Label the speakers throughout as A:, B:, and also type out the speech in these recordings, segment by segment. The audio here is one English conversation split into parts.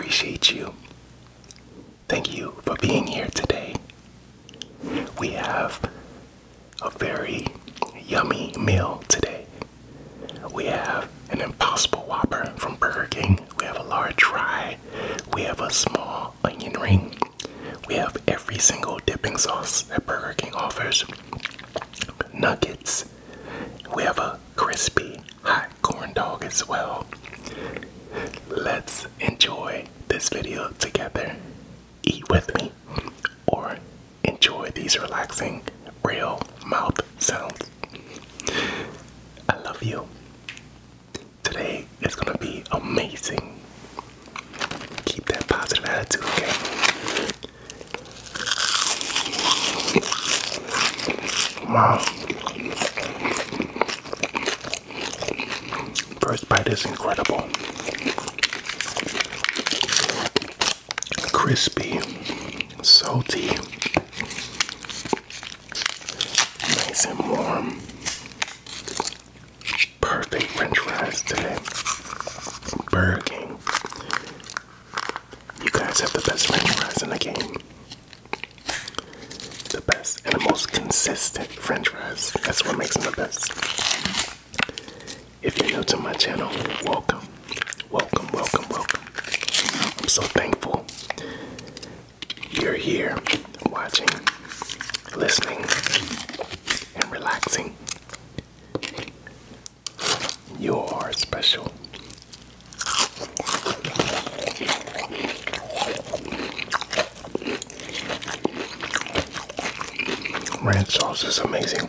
A: appreciate you. Thank you for being here today. We have a very yummy meal today. We have an Impossible Whopper from Burger King. We have a large fry. We have a small onion ring. We have every single dipping sauce that Burger King offers. Nuggets. We have a crispy hot corn dog as well. Let's enjoy this video together. Eat with me or enjoy these relaxing real mouth sounds. I love you. Today is gonna be amazing. Keep that positive attitude, okay? Wow. First bite is incredible. Crispy, salty, nice and warm. Perfect French fries today. Burger King. You guys have the best French fries in the game. The best and the most consistent French fries. That's what makes them the best. If you're new to my channel, welcome. Welcome, welcome, welcome. I'm so thankful you're here watching, listening, and relaxing. You are special. Ranch sauce is amazing.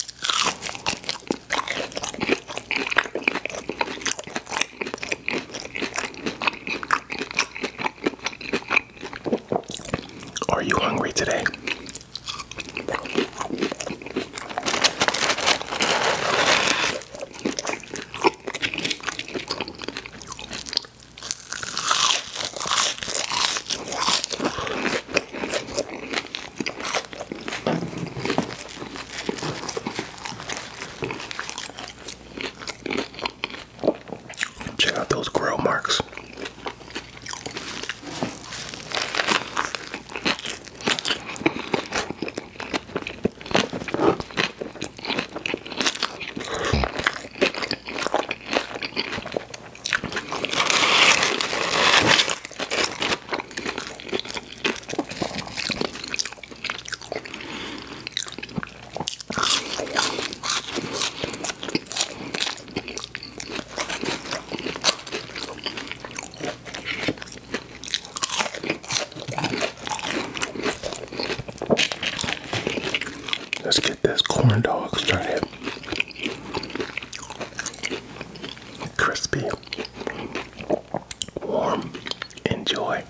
A: Are you hungry today? Check out those grill marks. Let's get this corn dog started. Crispy, warm, enjoy.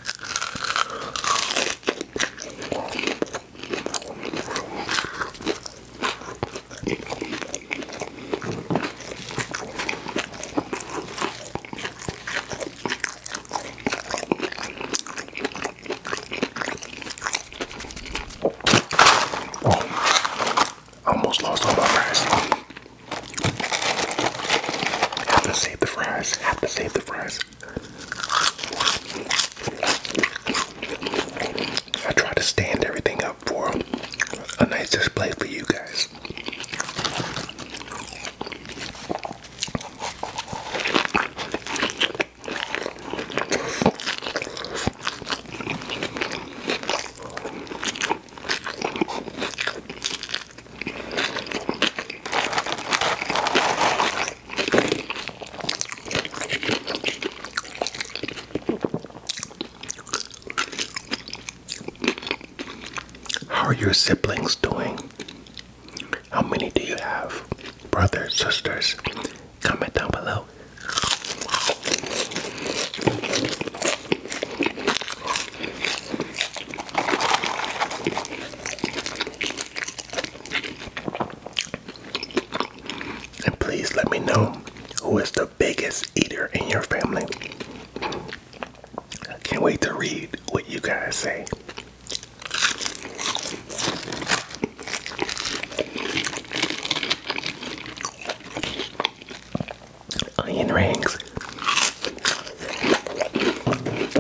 A: Almost lost all my fries. Have to save the fries. Have to save the fries. I try to stand everything up for a nice display for you guys. How are your siblings doing? How many do you have? Brothers, sisters? Comment down below. And please let me know who is the biggest eater in your family. I can't wait to read what you guys say. Onion rings.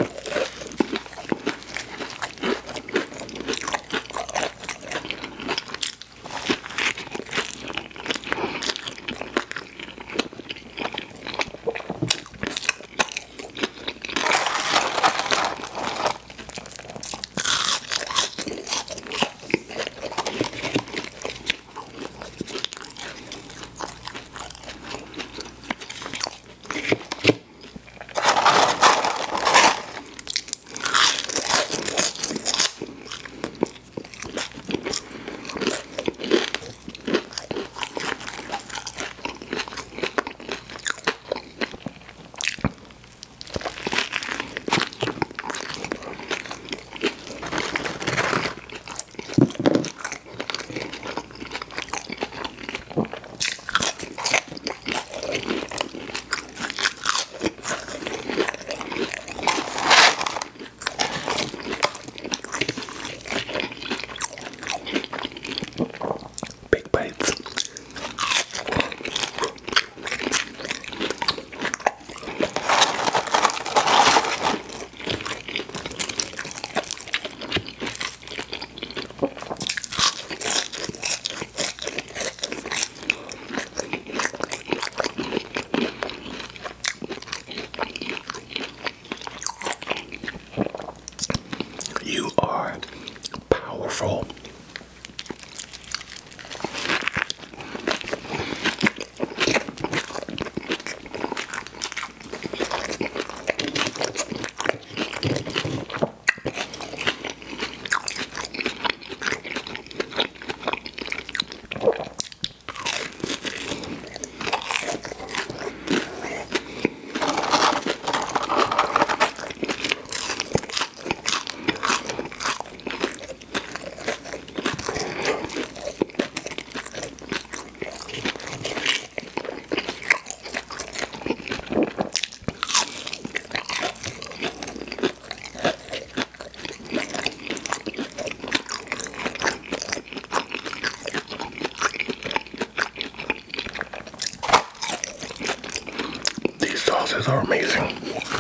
A: sauces are amazing.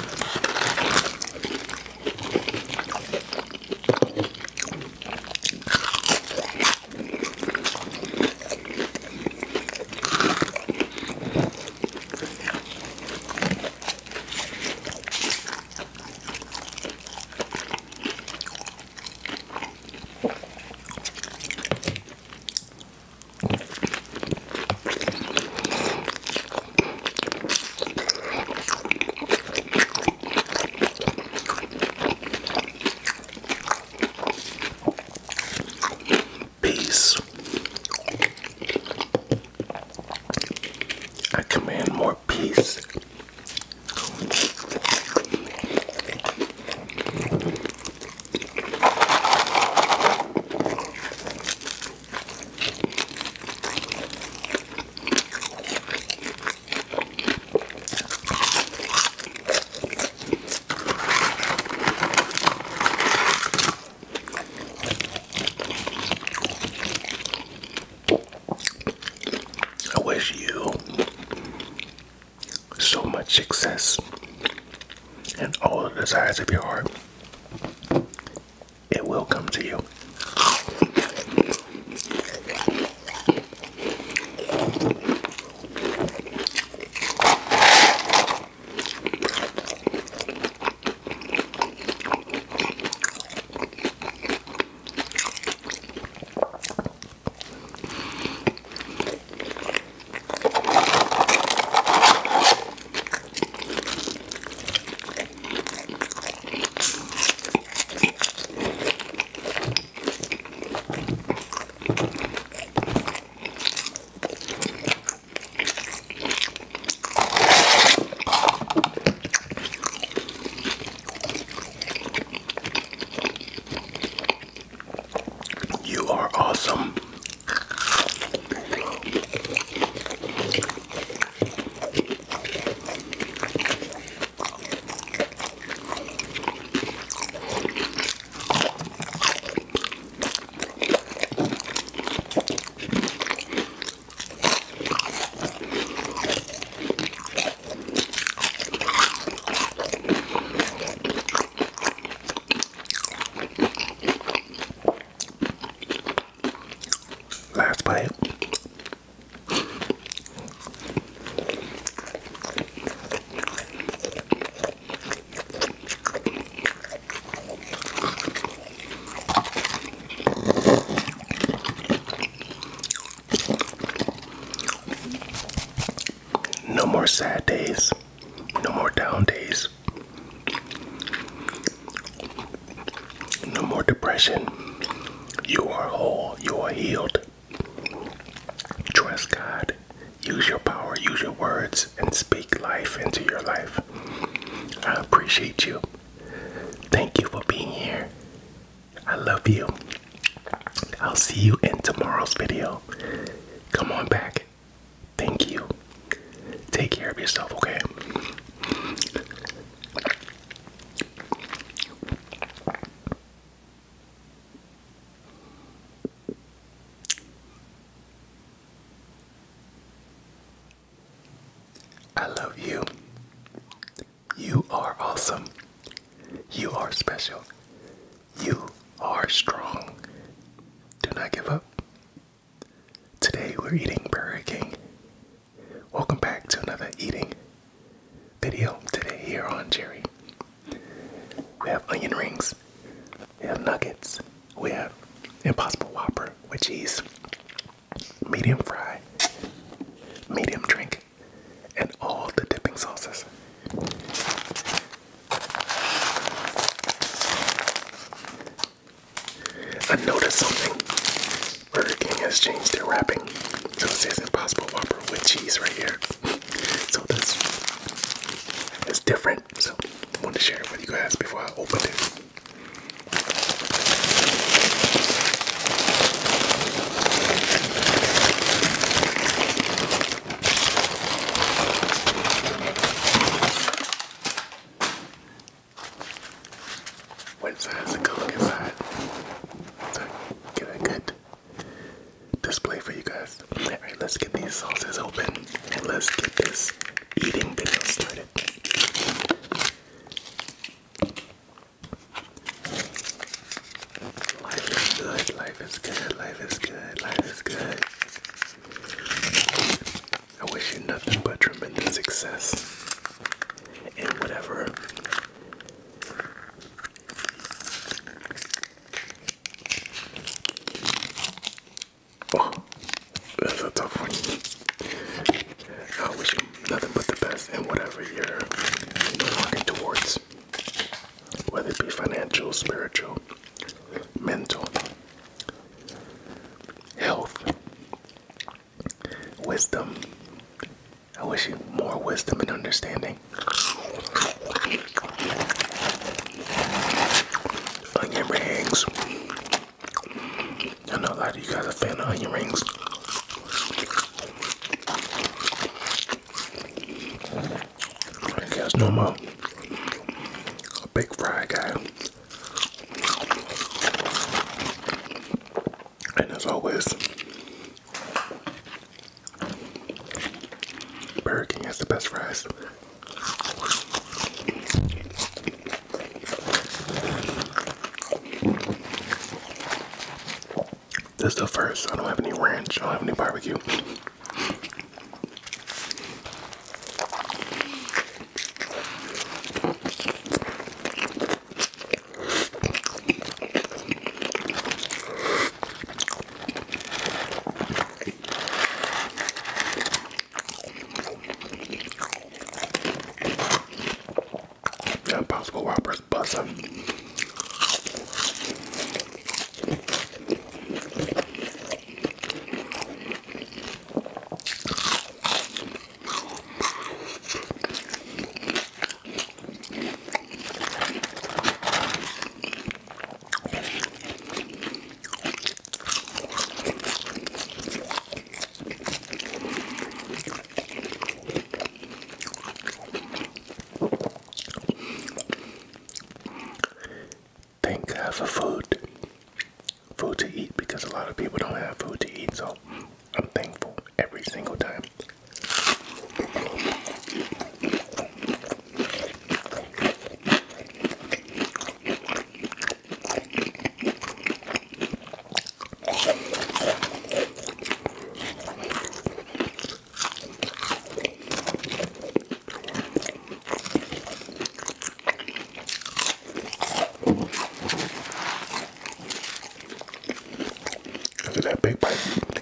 A: Peace. I command more peace. I wish you so much success and all the desires of your heart. It will come to you. You are awesome. Last bite. No more sad days. No more down days. No more depression. You are whole. You are healed. Trust God. Use your power. Use your words and speak life into your life. I appreciate you. Thank you for being here. I love you. I'll see you in tomorrow's video. Come on back. Thank you. Take care of yourself, okay? I love you. You are awesome. You are special. You are strong. Do not give up. Today we're eating Burger King. Welcome back to another eating video today here on Jerry. We have onion rings. We have nuggets. We have Impossible Whopper with cheese. Medium fry. Medium drink. And all the dipping sauces. I noticed something. Burger King has changed their wrapping. So it says Impossible Whopper with cheese right here. So it's different. So I wanted to share it with you guys before I opened it. What size of Coke inside? So get a good display for you guys. Alright, let's get these sauces open and let's get this eating video started. wish you nothing but tremendous success in whatever. Oh, that's a tough one. I wish you nothing but the best in whatever you're working towards, whether it be financial, spiritual, mental, health, wisdom. I wish you more wisdom and understanding. Onion rings. I know a lot of you guys are a fan of onion rings. I guess no more. A big fry guy. And as always, Burger King has the best fries. This is the first. I don't have any ranch. I don't have any barbecue. Impossible Whopper's buzzing. Thank God for food to eat, because a lot of people don't have food to eat, so I'm thankful every single time. Look at that big bite.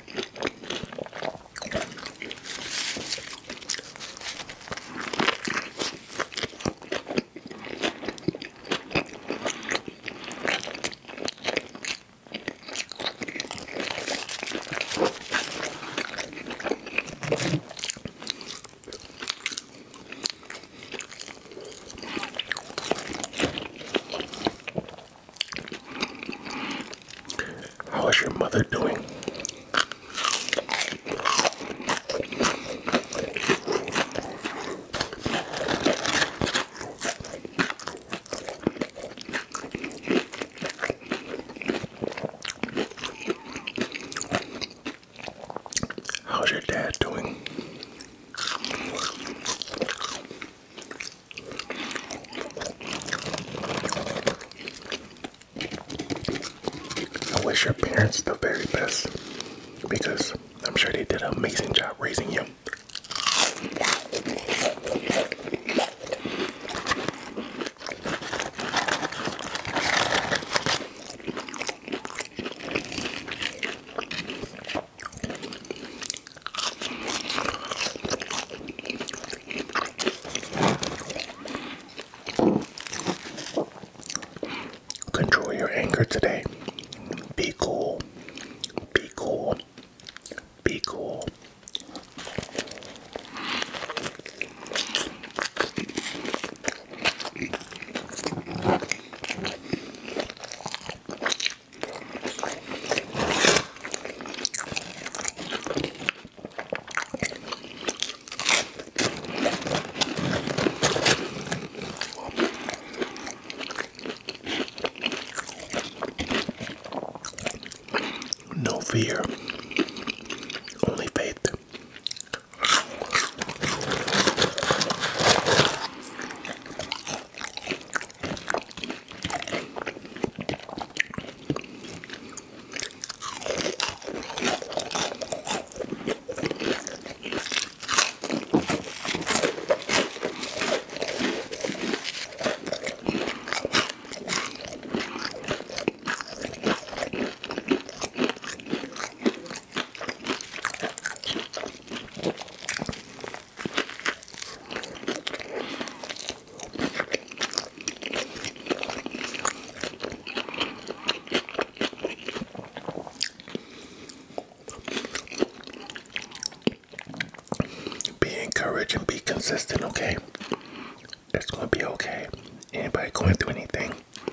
A: How is your mother doing? How's your dad doing? I wish your parents the very best, because I'm sure they did an amazing job raising you. Control your anger today. Be cool. Be cool. Be cool. No fear, only faith. be encouraged and be consistent, okay? It's gonna be okay. Anybody going through anything,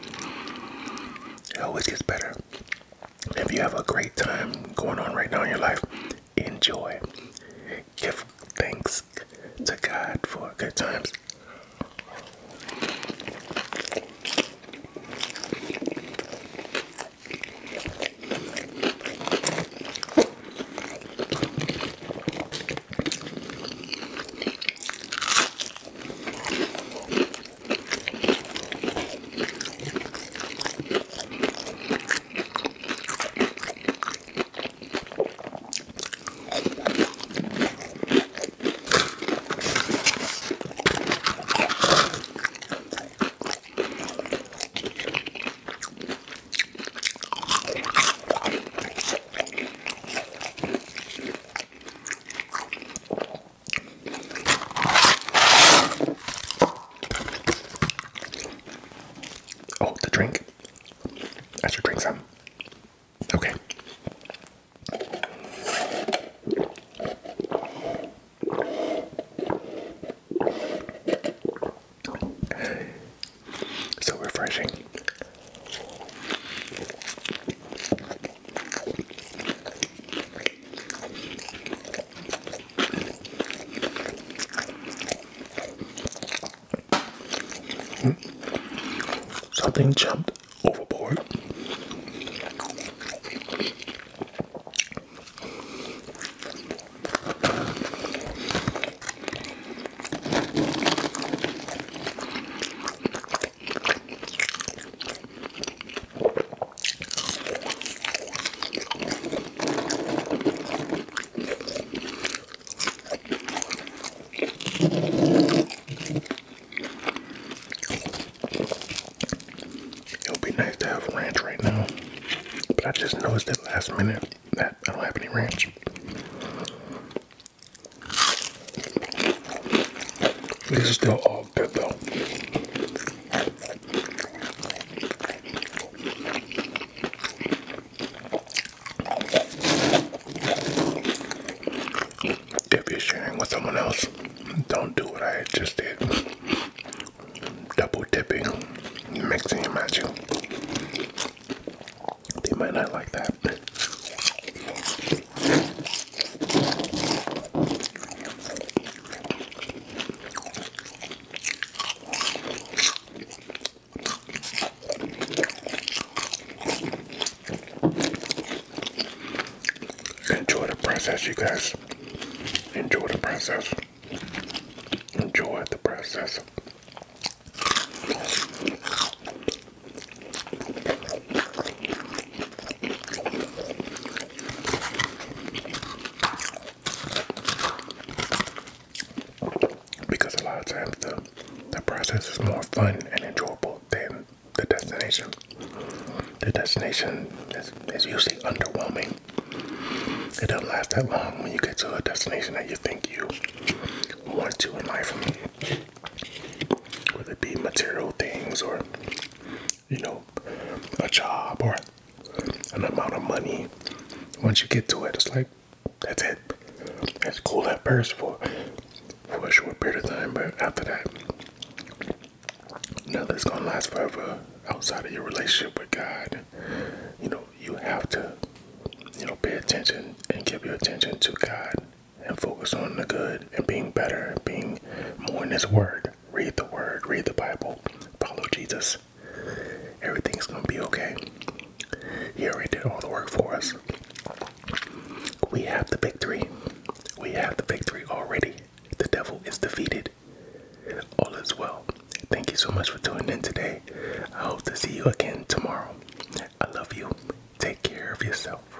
A: it always gets better. If you have a great time going on right now in your life, enjoy. Give thanks to God for good times. Oh, the drink? I should drink some. Okay. So refreshing. Something jumped overboard. It would be nice to have ranch right now, but I just noticed at last minute that I don't have any ranch. This is still all good though. If you're sharing with someone else, don't do what I just did. Double dipping, mixing and matching. They might not like that. Enjoy the process, you guys. Enjoy the process. Enjoy the process. Because a lot of times the process is more fun and enjoyable than the destination. The destination is usually underwhelming. It doesn't last that long when you get to a destination that you think you want to in life. Whether it be material things or, you know, a job or an amount of money. Once you get to it, it's like, that's it. It's cool at first for a short period of time, but after that, nothing's gonna last forever outside of your relationship with God. You know, you have to, pay attention and give your attention to God and focus on the good and being better, being more in His Word. Read the Bible, follow Jesus. Everything's gonna be okay. He already did all the work for us. We have the victory. We have the victory already. The devil is defeated. All is well. Thank you so much for tuning in today. I hope to see you again tomorrow. I love you. Take care of yourself.